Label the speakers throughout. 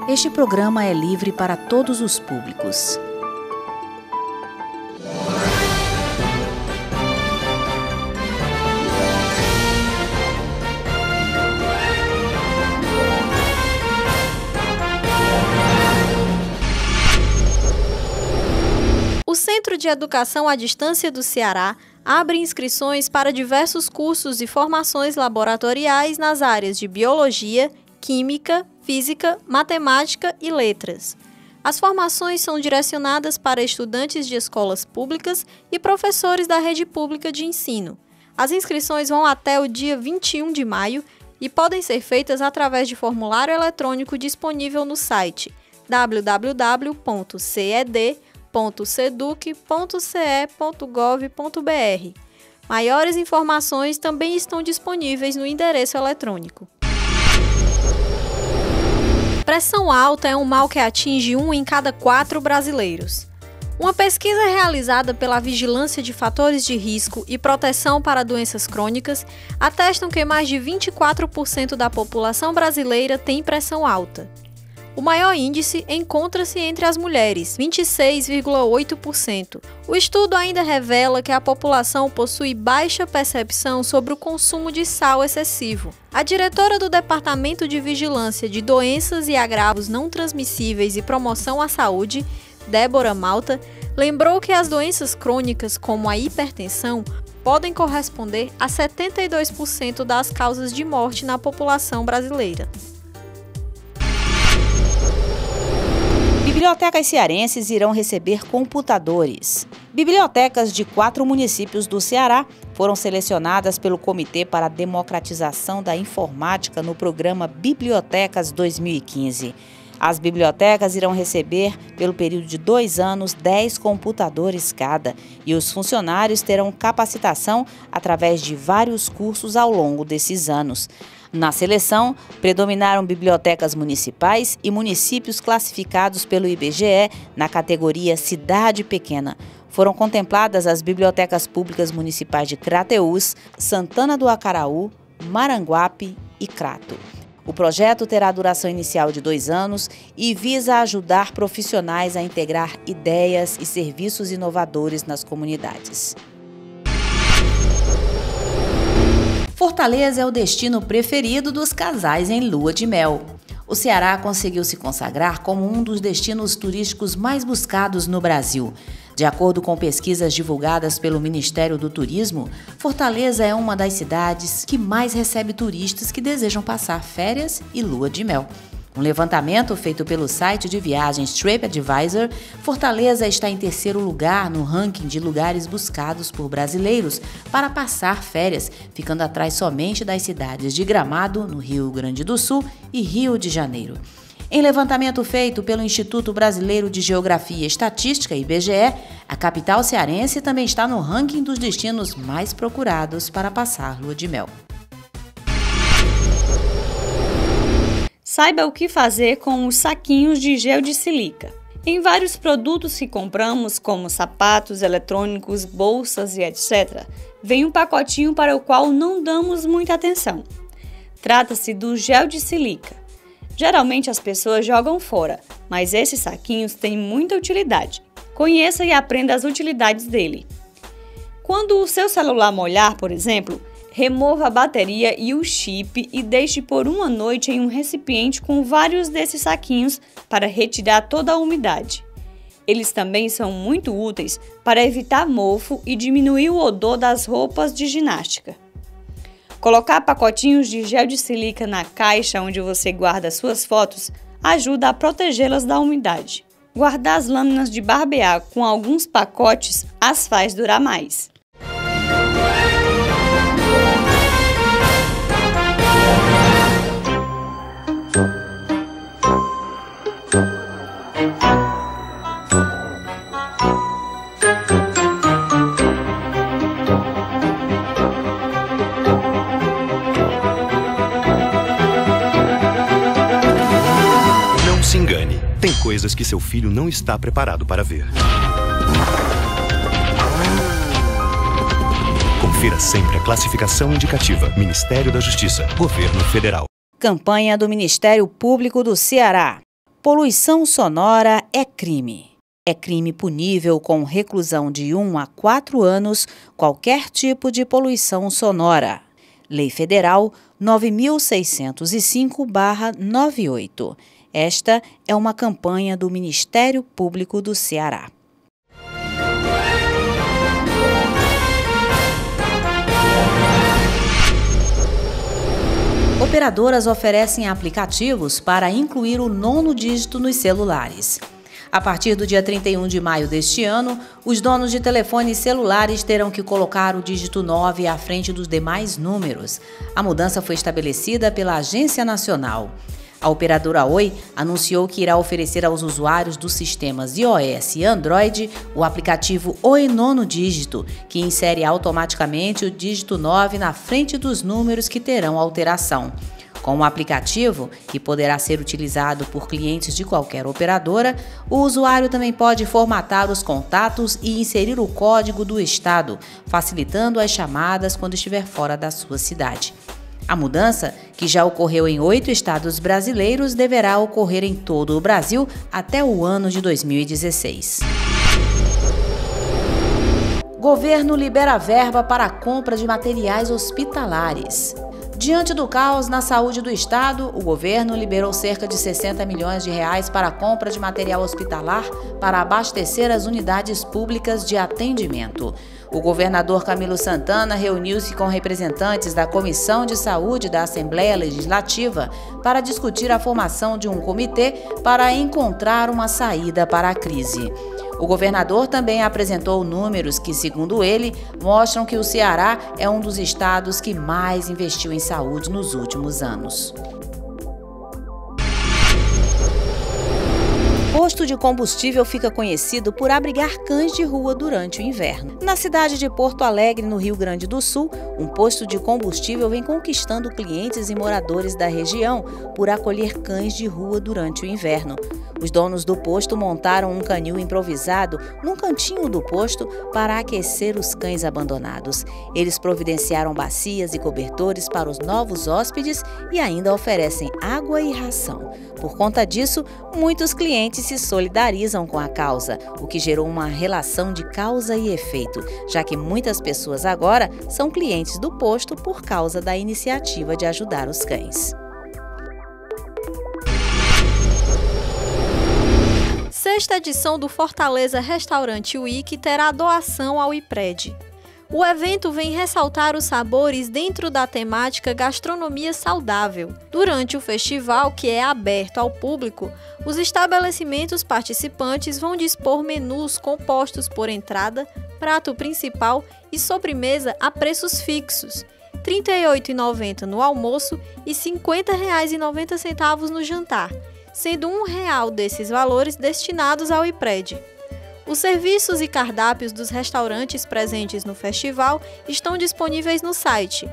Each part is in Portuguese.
Speaker 1: Este programa é livre para todos os públicos.
Speaker 2: O Centro de Educação à Distância do Ceará abre inscrições para diversos cursos e formações laboratoriais nas áreas de Biologia, Química, Física, Matemática e Letras. As formações são direcionadas para estudantes de escolas públicas e professores da rede pública de ensino. As inscrições vão até o dia 21 de maio e podem ser feitas através de formulário eletrônico disponível no site www.ced.seduc.ce.gov.br. Maiores informações também estão disponíveis no endereço eletrônico. Pressão alta é um mal que atinge 1 em cada 4 brasileiros. Uma pesquisa realizada pela Vigilância de Fatores de Risco e Proteção para Doenças Crônicas atestam que mais de 24% da população brasileira tem pressão alta. O maior índice encontra-se entre as mulheres, 26,8%. O estudo ainda revela que a população possui baixa percepção sobre o consumo de sal excessivo. A diretora do Departamento de Vigilância de Doenças e Agravos Não Transmissíveis e Promoção à Saúde, Débora Malta, lembrou que as doenças crônicas, como a hipertensão, podem corresponder a 72% das causas de morte na população brasileira.
Speaker 1: Bibliotecas cearenses irão receber computadores. Bibliotecas de 4 municípios do Ceará foram selecionadas pelo Comitê para a Democratização da Informática no programa Bibliotecas 2015. As bibliotecas irão receber, pelo período de 2 anos, 10 computadores cada, e os funcionários terão capacitação através de vários cursos ao longo desses anos. Na seleção, predominaram bibliotecas municipais e municípios classificados pelo IBGE na categoria Cidade Pequena. Foram contempladas as bibliotecas públicas municipais de Crateús, Santana do Acaraú, Maranguape e Crato. O projeto terá duração inicial de 2 anos e visa ajudar profissionais a integrar ideias e serviços inovadores nas comunidades. Fortaleza é o destino preferido dos casais em lua de mel. O Ceará conseguiu se consagrar como um dos destinos turísticos mais buscados no Brasil. De acordo com pesquisas divulgadas pelo Ministério do Turismo, Fortaleza é uma das cidades que mais recebe turistas que desejam passar férias e lua de mel. Um levantamento feito pelo site de viagens TripAdvisor, Fortaleza está em 3º lugar no ranking de lugares buscados por brasileiros para passar férias, ficando atrás somente das cidades de Gramado, no Rio Grande do Sul, e Rio de Janeiro. Em levantamento feito pelo Instituto Brasileiro de Geografia e Estatística, IBGE, a capital cearense também está no ranking dos destinos mais procurados para passar lua de mel.
Speaker 3: Saiba o que fazer com os saquinhos de gel de silica. Em vários produtos que compramos, como sapatos, eletrônicos, bolsas e etc., vem um pacotinho para o qual não damos muita atenção. Trata-se do gel de silica. Geralmente as pessoas jogam fora, mas esses saquinhos têm muita utilidade. Conheça e aprenda as utilidades dele. Quando o seu celular molhar, por exemplo, remova a bateria e o chip e deixe por uma noite em um recipiente com vários desses saquinhos para retirar toda a umidade. Eles também são muito úteis para evitar mofo e diminuir o odor das roupas de ginástica. Colocar pacotinhos de gel de silica na caixa onde você guarda suas fotos ajuda a protegê-las da umidade. Guardar as lâminas de barbear com alguns pacotes as faz durar mais.
Speaker 4: Não se engane, tem coisas que seu filho não está preparado para ver. Confira sempre a classificação indicativa. Ministério da Justiça, Governo Federal.
Speaker 1: Campanha do Ministério Público do Ceará. Poluição sonora é crime. É crime punível com reclusão de 1 a 4 anos qualquer tipo de poluição sonora. Lei Federal 9.605/98. Esta é uma campanha do Ministério Público do Ceará. Operadoras oferecem aplicativos para incluir o 9º dígito nos celulares. A partir do dia 31 de maio deste ano, os donos de telefones celulares terão que colocar o dígito 9 à frente dos demais números. A mudança foi estabelecida pela Agência Nacional. A operadora Oi anunciou que irá oferecer aos usuários dos sistemas iOS e Android o aplicativo Oi 9º dígito, que insere automaticamente o dígito 9 na frente dos números que terão alteração. Com o aplicativo, que poderá ser utilizado por clientes de qualquer operadora, o usuário também pode formatar os contatos e inserir o código do estado, facilitando as chamadas quando estiver fora da sua cidade. A mudança, que já ocorreu em 8 estados brasileiros, deverá ocorrer em todo o Brasil até o ano de 2016. Governo libera verba para a compra de materiais hospitalares. Diante do caos na saúde do estado, o governo liberou cerca de 60 milhões de reais para a compra de material hospitalar para abastecer as unidades públicas de atendimento. O governador Camilo Santana reuniu-se com representantes da Comissão de Saúde da Assembleia Legislativa para discutir a formação de um comitê para encontrar uma saída para a crise. O governador também apresentou números que, segundo ele, mostram que o Ceará é um dos estados que mais investiu em saúde nos últimos anos. Posto de combustível fica conhecido por abrigar cães de rua durante o inverno. Na cidade de Porto Alegre, no Rio Grande do Sul, um posto de combustível vem conquistando clientes e moradores da região por acolher cães de rua durante o inverno. Os donos do posto montaram um canil improvisado num cantinho do posto para aquecer os cães abandonados. Eles providenciaram bacias e cobertores para os novos hóspedes e ainda oferecem água e ração. Por conta disso, muitos clientes se solidarizam com a causa, o que gerou uma relação de causa e efeito, já que muitas pessoas agora são clientes do posto por causa da iniciativa de ajudar os cães.
Speaker 2: Sexta edição do Fortaleza Restaurante Week terá doação ao IPRED. O evento vem ressaltar os sabores dentro da temática gastronomia saudável. Durante o festival, que é aberto ao público, os estabelecimentos participantes vão dispor menus compostos por entrada, prato principal e sobremesa a preços fixos, R$ 38,90 no almoço e R$ 50,90 no jantar, sendo R$ 1 desses valores destinados ao IPRED. Os serviços e cardápios dos restaurantes presentes no festival estão disponíveis no site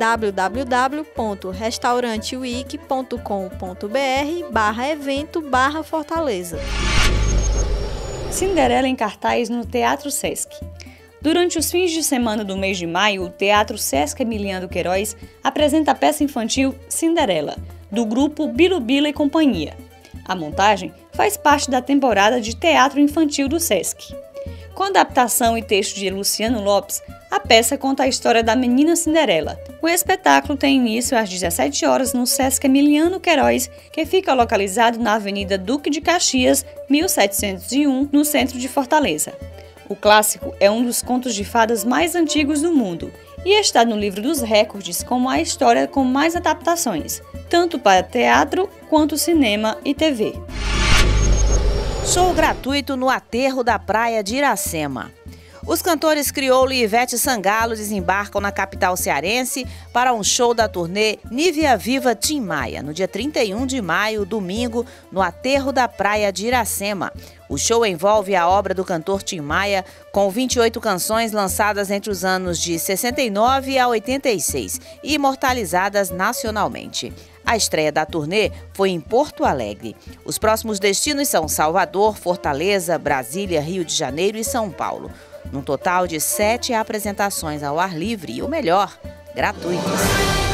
Speaker 2: www.restauranteweek.com.br/evento/Fortaleza.
Speaker 3: Cinderela em cartaz no Teatro Sesc. Durante os fins de semana do mês de maio, o Teatro Sesc Emiliano Queiroz apresenta a peça infantil Cinderela, do grupo Birubila e Companhia. A montagem faz parte da temporada de teatro infantil do Sesc. Com adaptação e texto de Luciano Lopes, a peça conta a história da menina Cinderela. O espetáculo tem início às 17 horas no Sesc Emiliano Queiroz, que fica localizado na Avenida Duque de Caxias, 1701, no centro de Fortaleza. O clássico é um dos contos de fadas mais antigos do mundo e está no livro dos recordes como a história com mais adaptações, tanto para teatro quanto cinema e TV.
Speaker 1: Show gratuito no aterro da praia de Iracema. Os cantores Criolo e Ivete Sangalo desembarcam na capital cearense para um show da turnê Nívea Viva Tim Maia, no dia 31 de maio, domingo, no aterro da praia de Iracema. O show envolve a obra do cantor Tim Maia, com 28 canções lançadas entre os anos de 69 a 86 e imortalizadas nacionalmente. A estreia da turnê foi em Porto Alegre. Os próximos destinos são Salvador, Fortaleza, Brasília, Rio de Janeiro e São Paulo. Num total de 7 apresentações ao ar livre e, o melhor, gratuitas.